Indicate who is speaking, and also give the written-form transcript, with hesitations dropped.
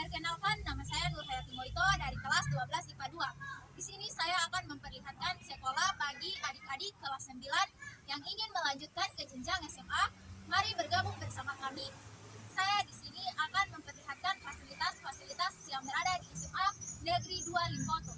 Speaker 1: Perkenalkan, nama saya Nurhayati dari kelas 12 IPA 2. Di sini saya akan memperlihatkan sekolah bagi adik-adik kelas 9 yang ingin melanjutkan ke jenjang SMA. Mari bergabung bersama kami. Saya di sini akan memperlihatkan fasilitas-fasilitas yang berada di SMA Negeri 2 Limboto.